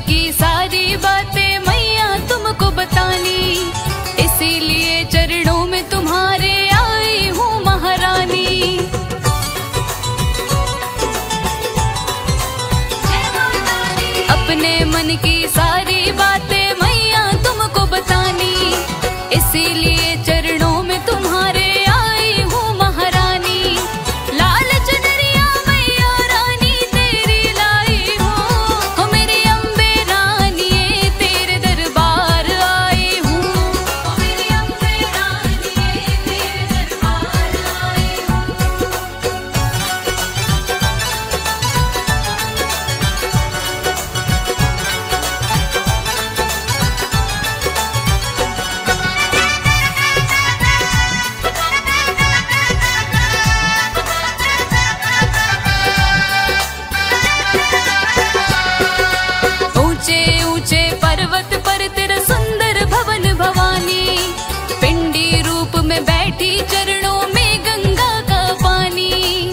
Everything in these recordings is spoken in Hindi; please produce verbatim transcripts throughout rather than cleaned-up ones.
की सारी बातें मैया तुमको बतानी, इसीलिए चरणों में तुम्हारे आई हूँ महारानी। अपने मन की सारी बातें मैया तुमको बतानी, इसीलिए चरणों में तुम्हारे आई हूँ महारानी। लाल चुनरिया मैया रानी तेरी लाई हूँ, हो मेरी अम्बे रानी तेरे दरबार आई हूँ, हो मेरी अम्बे रानी तेरे दरबार आई हूँ। ऊंचे ऊंचे पर्वत पर तेरा सुंदर भवन भवानी, पिंडी रूप में बैठी चरणों में गंगा का पानी।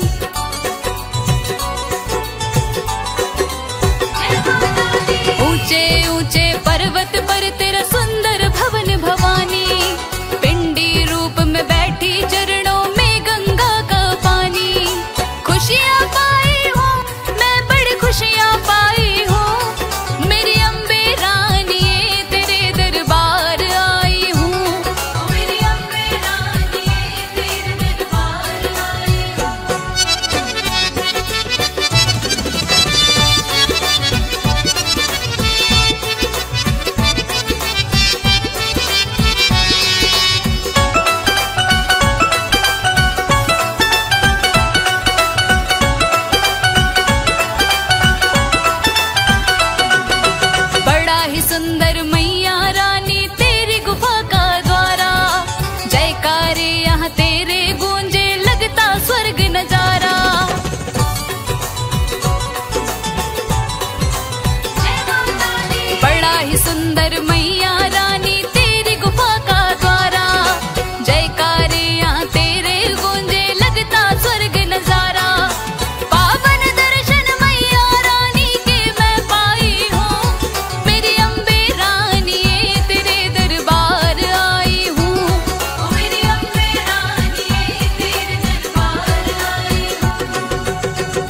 ऊंचे ऊंचे पर्वत पर तेरा सुंदर भवन भवानी, पिंडी रूप में बैठी चरणों में गंगा का पानी। खुशियाँ पाई हूँ मैं, बड़ी खुशियाँ पाई हूँ, मेरी अम्बे रानी तेरे दरबार आई हूँ, मेरी अम्बे रानी तेरे दरबार आई हूँ। बड़ा ही सुंदर